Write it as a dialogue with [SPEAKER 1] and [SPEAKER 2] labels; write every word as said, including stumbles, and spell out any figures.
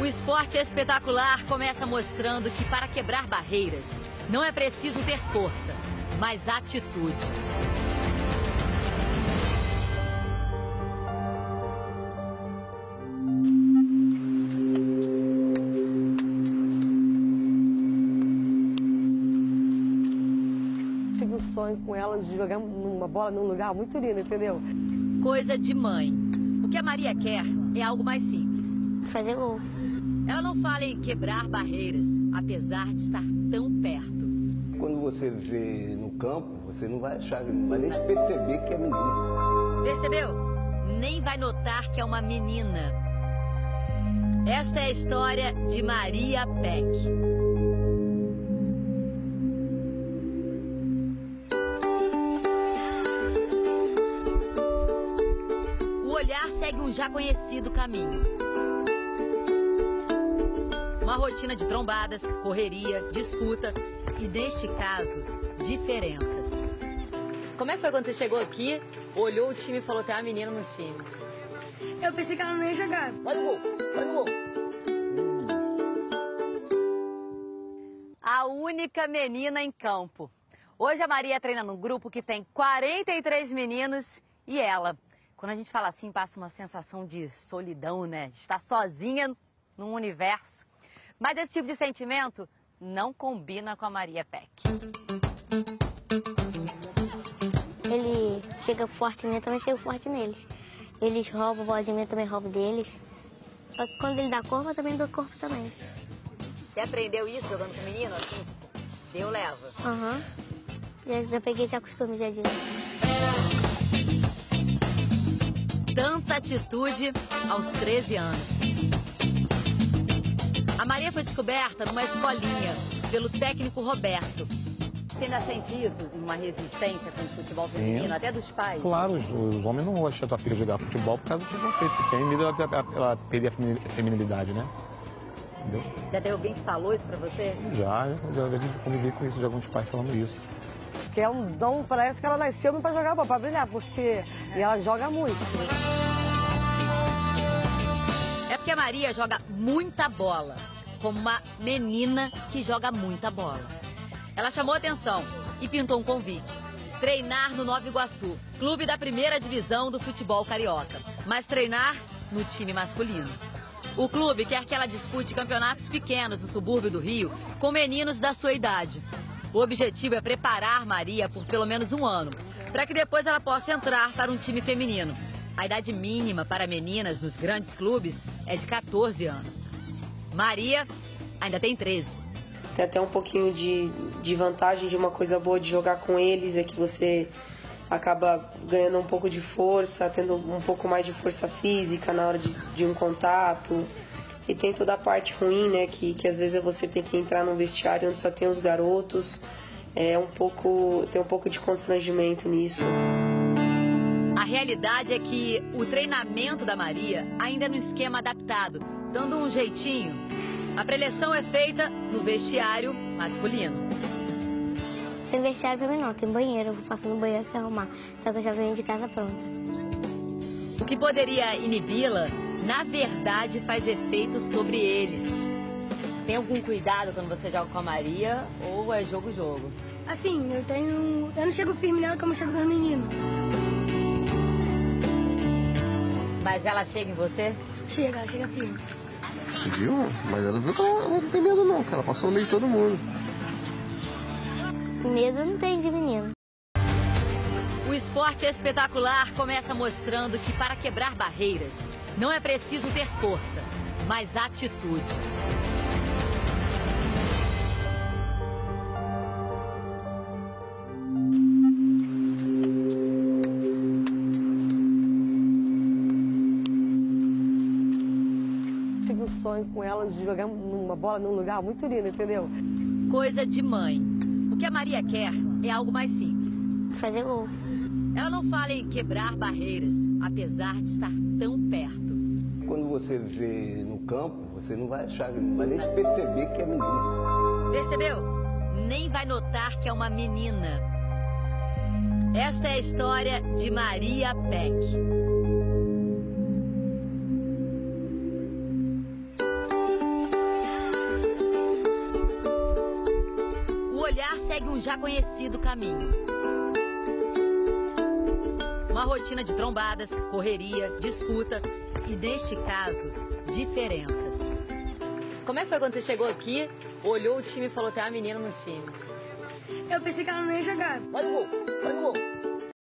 [SPEAKER 1] O esporte espetacular começa mostrando que para quebrar barreiras não é preciso ter força, mas atitude.
[SPEAKER 2] Tive um sonho com ela de jogar uma bola num lugar muito lindo, entendeu?
[SPEAKER 1] Coisa de mãe. O que a Maria quer é algo mais simples.
[SPEAKER 3] Fazer gol.
[SPEAKER 1] Ela não fala em quebrar barreiras, apesar de estar tão perto.
[SPEAKER 4] Quando você vê no campo, você não vai achar, não vai nem perceber que é menina.
[SPEAKER 1] Percebeu? Nem vai notar que é uma menina. Esta é a história de Maria Peck. O olhar segue um já conhecido caminho. Uma rotina de trombadas, correria, disputa e, neste caso, diferenças. Como é que foi quando você chegou aqui, olhou o time e falou: tem uma menina no time?
[SPEAKER 5] Eu pensei que ela não ia jogar.
[SPEAKER 4] Vai no gol, vai no gol.
[SPEAKER 1] A única menina em campo. Hoje a Maria treina num grupo que tem quarenta e três meninos e ela. Quando a gente fala assim, passa uma sensação de solidão, né? Estar sozinha num universo. Mas esse tipo de sentimento não combina com a Maria Peck.
[SPEAKER 3] Ele chega forte em mim, eu também chego forte neles. Eles roubam a bola de mim, eu também roubo deles. Só que quando ele dá corpo, eu também dou corpo também.
[SPEAKER 1] Você aprendeu isso jogando com menino? Assim, tipo, eu levo.
[SPEAKER 3] Aham. Uhum. Já, já peguei já costume, já digo.
[SPEAKER 1] Tanta atitude aos treze anos. A Maria foi descoberta numa escolinha pelo técnico Roberto. Você ainda sente isso, uma resistência com o futebol
[SPEAKER 6] Sim,
[SPEAKER 1] feminino, até dos pais?
[SPEAKER 6] Claro, os, os homens não vão deixar a tua filha jogar futebol por causa do preconceito que tem, medo ela, ela, ela perder a feminilidade, né? Entendeu?
[SPEAKER 1] Já teve alguém que falou isso pra você?
[SPEAKER 6] Já, já, já convivi com isso, de alguns pais falando isso.
[SPEAKER 2] Que é um dom, parece que ela nasceu para jogar bola, para brilhar, porque e ela joga muito.
[SPEAKER 1] É porque a Maria joga muita bola, como uma menina que joga muita bola. Ela chamou atenção e pintou um convite. Treinar no Nova Iguaçu, clube da primeira divisão do futebol carioca. Mas treinar no time masculino. O clube quer que ela dispute campeonatos pequenos no subúrbio do Rio com meninos da sua idade. O objetivo é preparar Maria por pelo menos um ano, para que depois ela possa entrar para um time feminino. A idade mínima para meninas nos grandes clubes é de quatorze anos. Maria ainda tem treze.
[SPEAKER 7] Tem até um pouquinho de, de vantagem, de uma coisa boa de jogar com eles, é que você acaba ganhando um pouco de força, tendo um pouco mais de força física na hora de, de um contato. E tem toda a parte ruim, né, que, que às vezes você tem que entrar num vestiário onde só tem os garotos. É um pouco, tem um pouco de constrangimento nisso.
[SPEAKER 1] A realidade é que o treinamento da Maria ainda é no esquema adaptado, dando um jeitinho. A preleção é feita no vestiário masculino.
[SPEAKER 3] Tem vestiário pra mim não, tem banheiro, eu vou passar no banheiro se arrumar. Só que eu já venho de casa pronta.
[SPEAKER 1] O que poderia inibi-la, na verdade, faz efeito sobre eles. Tem algum cuidado quando você joga com a Maria ou é jogo-jogo?
[SPEAKER 5] Assim, eu tenho... Eu não chego firme nela como eu chego nos meninos.
[SPEAKER 1] Mas ela chega em você?
[SPEAKER 5] Chega, ela chega firme.
[SPEAKER 4] Viu? Mas ela viu que ela não tem medo não, que ela passou no meio de todo mundo.
[SPEAKER 3] Medo não tem de menino.
[SPEAKER 1] O esporte espetacular começa mostrando que para quebrar barreiras não é preciso ter força, mas atitude.
[SPEAKER 2] Tive um sonho com ela de jogar uma bola num lugar muito lindo, entendeu?
[SPEAKER 1] Coisa de mãe. O que a Maria quer é algo mais simples.
[SPEAKER 3] Fazer gol.
[SPEAKER 1] Ela não fala em quebrar barreiras, apesar de estar tão perto.
[SPEAKER 4] Quando você vê no campo, você não vai achar, não vai nem perceber que é menina.
[SPEAKER 1] Percebeu? Nem vai notar que é uma menina. Esta é a história de Maria Peck. olhar segue um já conhecido caminho. Uma rotina de trombadas, correria, disputa e, neste caso, diferenças. Como é que foi quando você chegou aqui, olhou o time e falou: tem uma menina no time?
[SPEAKER 5] Eu pensei que ela não ia jogar.
[SPEAKER 4] Vai no gol, vai no gol.